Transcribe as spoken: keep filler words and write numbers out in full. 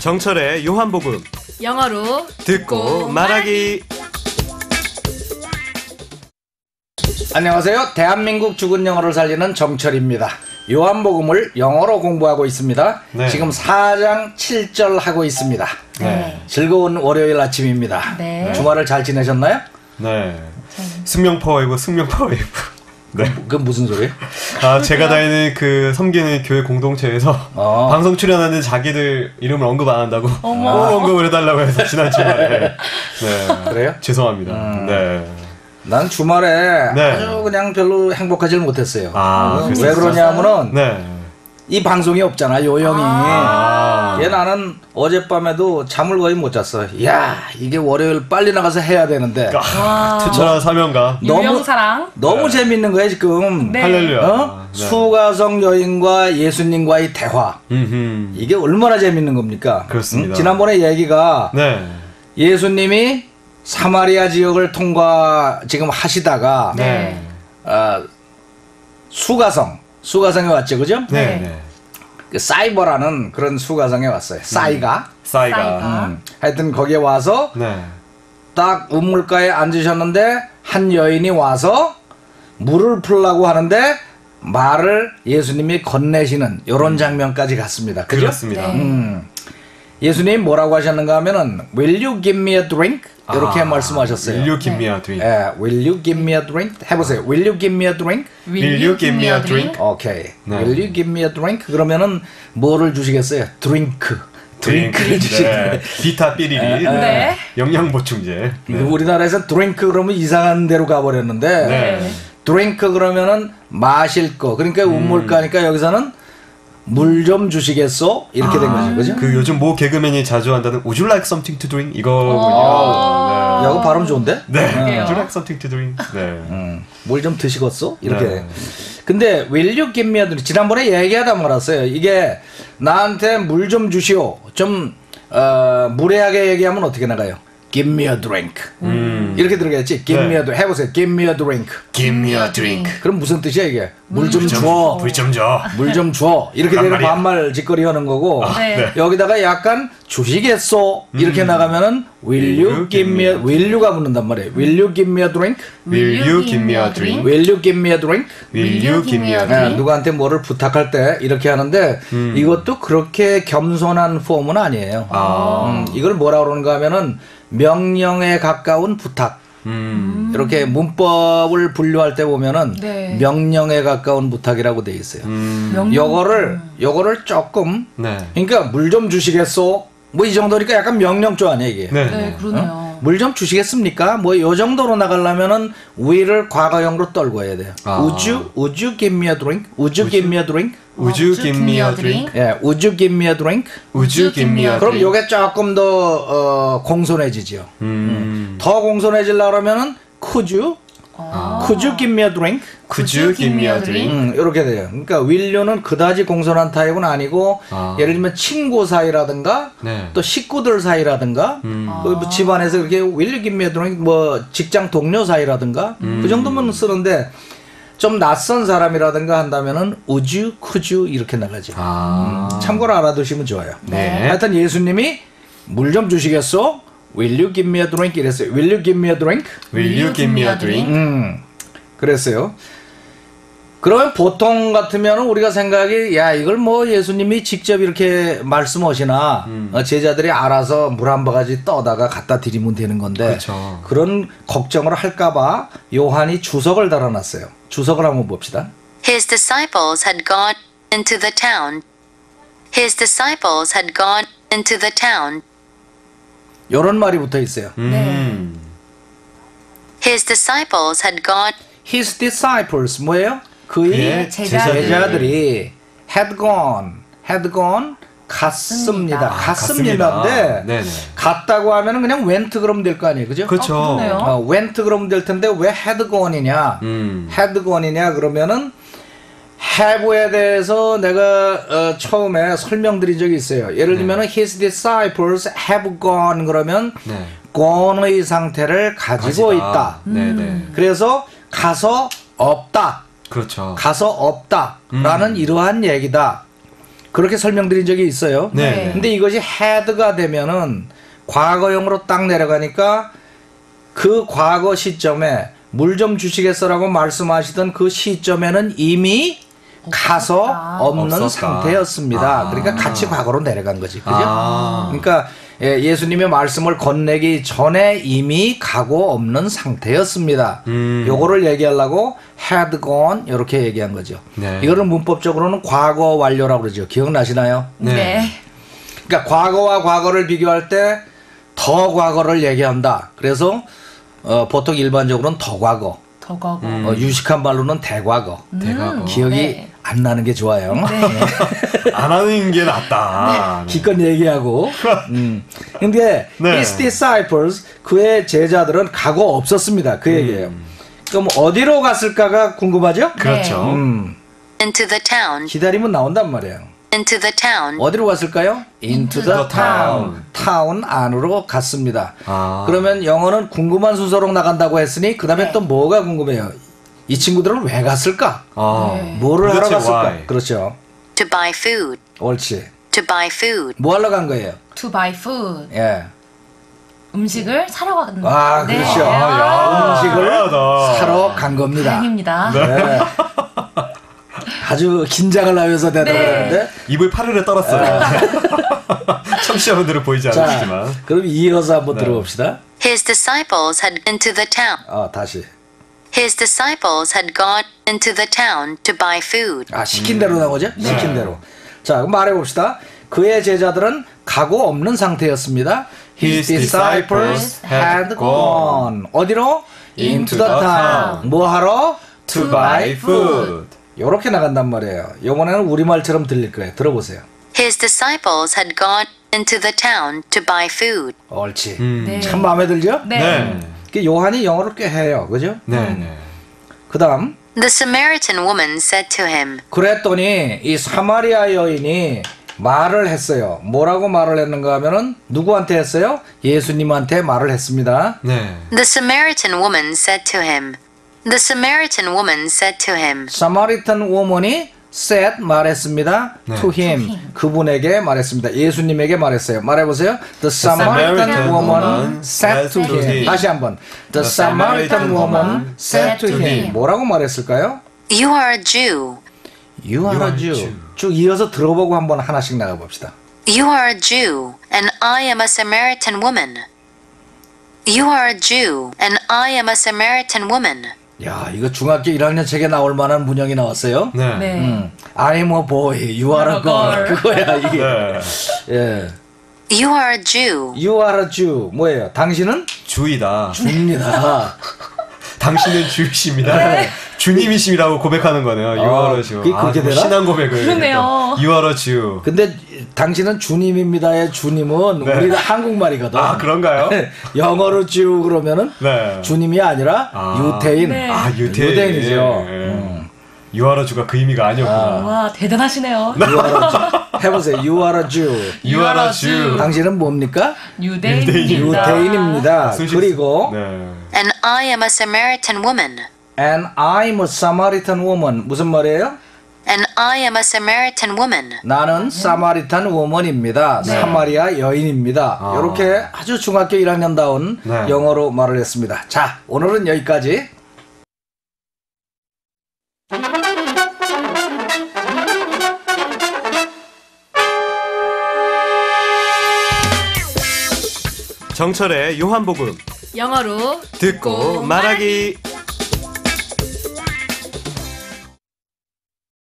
정철의 요한복음 영어로 듣고 말하기. 안녕하세요. 대한민국 죽은 영어를 살리는 정철입니다. 요한복음을 영어로 공부하고 있습니다. 네. 지금 사 장 칠 절 하고 있습니다. 네. 즐거운 월요일 아침입니다. 네. 주말을 잘 지내셨나요? 네. 승명 파워웨이브, 승명 파워웨이브. 네. 그건 무슨 소리예요? 아, 제가 다니는 그 섬기는 교회 공동체에서 어. 방송 출연하는데 자기들 이름을 언급 안 한다고 꼭 언급을 해달라고 해서 지난 주말에. 네. 그래요? 죄송합니다. 음. 네. 난 주말에 네. 아주 그냥 별로 행복하지는 못했어요. 아, 어, 왜 그러냐면은 네. 이 방송이 없잖아, 요영이. 아. 얘 나는 어젯밤에도 잠을 거의 못 잤어. 야, 이게 월요일 빨리 나가서 해야 되는데. 투철한 사명감. 너무 사랑. 너무 네. 재밌는 거야 지금. 네. 할렐루야. 어? 네. 수가성 여인과 예수님과의 대화. 음흠. 이게 얼마나 재밌는 겁니까? 그렇습니다. 응? 지난번에 얘기가 네. 예수님이 사마리아 지역을 통과 지금 하시다가 네. 어, 수가성 수가성에 왔죠, 그죠? 네. 네. 그 사이버라는 그런 수가성에 왔어요. 싸이가. 싸이가. 음. 하여튼 거기에 와서 네. 딱 우물가에 앉으셨는데 한 여인이 와서 물을 풀라고 하는데 말을 예수님이 건네시는 이런 장면까지 갔습니다. 그죠? 그렇습니다. 네. 음. 예수님 뭐라고 하셨는가 하면은 Will you give me a drink? 이렇게 아, 말씀하셨어요. Will you give me a drink? 예, Will you give me a drink? 해보세요. Will you give me a drink? Will you give me a drink? 오케이. 네. Will you give me a drink? 그러면은 뭐를 주시겠어요? 드링크. 드링크를 네. 주시겠어요. 비타 삐리리. 네. 영양 보충제. 네. 우리나라에서 드링크 그러면 이상한 데로 가버렸는데 네. 드링크 그러면은 마실 거. 그러니까 우물가니까 여기서는 물 좀 주시겠소? 이렇게 아, 된 거죠, 그죠? 그 요즘 모 개그맨이 자주 한다는 Would you like something to drink? 이거군요. 야, 이거 발음 좋은데? 네. 네. 어. Would you like something to drink? 네. 음, 물 좀 드시겠소? 이렇게. 네. 근데 Will you give me a drink? 지난번에 얘기하다 말았어요. 이게 나한테 물 좀 주시오. 좀 어, 무례하게 얘기하면 어떻게 나가요? Give me a drink. 음. 이렇게 들어가야지. Give 네. me a drink. 해보세요. Give me a drink. Give me a drink. 그럼 무슨 뜻이야 이게? 물 좀 물 좀- 줘. 물 좀 줘. 물 좀 줘. 이렇게 되면 반말이야. 반말 짓거리 하는 거고. 네. 네. 여기다가 약간 주시겠소? 이렇게 나가면은 Will you give me a Will you가 붙는단 말이에요. Will you give me a drink? Will you give me a drink? Will you give me a drink? Will you give me a 네, drink? 누구한테 뭐를 부탁할 때 이렇게 하는데 음. 이것도 그렇게 겸손한 폼은 아니에요. 아. 음, 이걸 뭐라 그러는가 하면은 명령에 가까운 부탁. 음. 이렇게 문법을 분류할 때 보면은 네. 명령에 가까운 부탁이라고 돼 있어요. 음. 명령- 요거를 요거를 조금 네. 그러니까 물 좀 주시겠소? 뭐 이 정도니까 약간 명령조 아니야 이게. 네. 네, 그러네요. 물 좀 주시겠습니까? 뭐 요 정도로 나가려면은 will을 과거형으로 떨고 해야 돼요. 아. Would you Would you give me a drink? Would you give me a drink? Would you give me a drink? 예, Would you give me a drink? Would you give me a 그럼 drink? 요게 조금 더 어, 공손해지죠. 음. 더 공손해지려 그러면은 Could you? 아. Could you give me a drink? Could you give me a drink? 음, 이렇게 돼요. 그러니까 will you는 그다지 공손한 타입은 아니고 아. 예를 들면 친구 사이라든가 네. 또 식구들 사이라든가 음. 그 뭐 집안에서 그렇게 will you give me a drink 뭐 직장 동료 사이라든가 음. 그 정도면 쓰는데 좀 낯선 사람이라든가 한다면은 would you, could you 이렇게 나가죠. 아. 음, 참고로 알아두시면 좋아요. 네. 하여튼 예수님이 물 좀 주시겠소? Will you give me a drink? 이랬어요. Will you give me a drink? Will you give me a drink? 음, 그랬어요. 그러면 보통 같으면 우리가 생각이 야 이걸 뭐 예수님이 직접 이렇게 말씀하시나 음. 어, 제자들이 알아서 물 한 바가지 떠다가 갖다 드리면 되는 건데 그렇죠. 그런 걱정을 할까봐 요한이 주석을 달아놨어요. 주석을 한번 봅시다. His disciples had gone into the town. His disciples had gone into the town. 요런 말이 붙어 있어요. 음. His disciples had gone His disciples 뭐예요? 그의 그의 제자들. 제자들이 had gone, had gone 갔습니다. 아, 갔습니다인데 네네. 갔다고 하면은 그냥 went 그러면 될 거 아니에요, 그죠? 그렇죠. 아, 그러네요. 어, went 그러면 될 텐데 왜 had gone이냐? 음. had gone이냐 그러면은 have에 대해서 내가 어, 처음에 설명드린 적이 있어요. 예를 들면은 his disciples have gone 그러면 네. gone의 상태를 가지고 가지다. 있다. 네네. 그래서 가서 없다. 그렇죠. 가서 없다라는 음. 이러한 얘기다. 그렇게 설명드린 적이 있어요. 네. 근데 이것이 had가 되면은 과거형으로 딱 내려가니까 그 과거 시점에 물 좀 주시겠어라고 말씀하시던 그 시점에는 이미 가서 없는 없었다. 상태였습니다. 아. 그러니까 같이 과거로 내려간 거지. 그죠? 아. 그러니까 예, 예수님의 말씀을 건네기 전에 이미 가고 없는 상태였습니다. 음. 요거를 얘기하려고 had gone 이렇게 얘기한 거죠. 네. 이거를 문법적으로는 과거 완료라고 그러죠. 기억나시나요? 네. 네. 그러니까 과거와 과거를 비교할 때 더 과거를 얘기한다. 그래서 어, 보통 일반적으로는 더 과거, 더 과거. 어, 유식한 말로는 대과거. 음. 대과거. 기억이 네. 안 나는 게 좋아요. 안 하는 게 낫다. 네. 기껏 얘기하고. 음. 근데 네. his disciples 그의 제자들은 가고 없었습니다. 그 얘기예요. 음. 그럼 어디로 갔을까가 궁금하죠? 그렇죠. 음. Into the town. 기다리면 나온단 말이에요. Into the town. 어디로 갔을까요? Into the the town. 타운 안으로 갔습니다. 아. 그러면 영어는 궁금한 순서로 나간다고 했으니 그 다음에 네. 또 뭐가 궁금해요? 이 친구들은 왜 갔을까? 아. 네. 뭐를 하러 도대체 갔을까? why? 그렇죠. To buy food. 옳지. To buy food. 뭐 하러 간 거예요? To buy food. 예. 음식을 사러 가는 거. 아, 그렇죠. 야, 음식을 대단하다. 사러 간 겁니다. 다행입니다. 네. 아주 긴장을 하면서 대답하는데. 네. 입을 파르르 떨었어요. 청취자분들은 보이지 자, 않으시지만. 그럼 이어서 한번 네. 들어봅시다. His disciples had been to the town. 아, 다시. His disciples had gone into the town to buy food. 아, 시킨 대로 나오죠? 시킨 대로. 자, 그럼 말해봅시다. 그의 제자들은 가고 없는 상태였습니다. His disciples had gone. 어디로? Into the town. 뭐 하러? To buy food. 요렇게 나간단 말이에요. 요번에는 우리말처럼 들릴 거예요. 들어보세요. His disciples had gone into the town to buy food. 옳지. 음. 네. 참 마음에 들죠? 네. 네. 요한이 영어를 꽤 해요. 그죠? 네. 네. 그 다음. The Samaritan woman said to him, 그랬더니 이 사마리아 여인이 말을 했어요. 뭐라고 말을 했는가 하면은 누구한테 했어요? 예수님한테 말을 했습니다. 네. The Samaritan woman said to him, The Samaritan woman said to him, 사마리탄 woman이 said 말했습니다. 네. to him 그분에게 말했습니다. 예수님에게 말했어요. 말해보세요. The Samaritan Samaritan woman woman said to said to him. him. 다시 한번. The Samaritan woman said to him. 뭐라고 말했을까요? You are a Jew. You are a Jew. 쭉 이어서 들어보고 한번 하나씩 나가봅시다. You are a Jew, and I am a Samaritan woman. You are a Jew, and I am a Samaritan woman. 야, 이거 중학교 일 학년 책에 나올 만한 문형이 나왔어요. 네. 네. 음, I'm a boy, you are a girl. 그거야 이게. 네. 예. You are a Jew. You are a Jew. 뭐예요? 당신은 주이다. 주입니다. 당신은 주이십니다. 주님이심이라고 고백하는 거네요. You 아, are a Jew. 그게 그렇게 아, 되나? 신앙 고백을. 그러네요. You are a Jew. 근데 당신은 주님입니다의 주님은 네. 우리가 한국말이거든. 아, 그런가요? 영어로 주 그러면은 네. 주님이 아니라 아. 유태인. 네. 아, 유태인. 유대인이죠. 예. 음. You are a Jew가 그 의미가 아니었구나. 와, 대단하시네요. You are a Jew. 해보세요. You are a Jew. You are a Jew. 당신은 뭡니까? 유대인입니다. 유대인입니다. 순실- 그리고 네. And I am a Samaritan woman. And I'm a Samaritan woman. 무슨 말이에요? And I am a Samaritan woman. 나는 사마리탄 woman입니다. 네. 사마리아 여인입니다. 아. 이렇게 아주 중학교 일 학년다운 네. 영어로 말을 했습니다. 자, 오늘은 여기까지. 정철의 요한복음 영어로 듣고 말하기.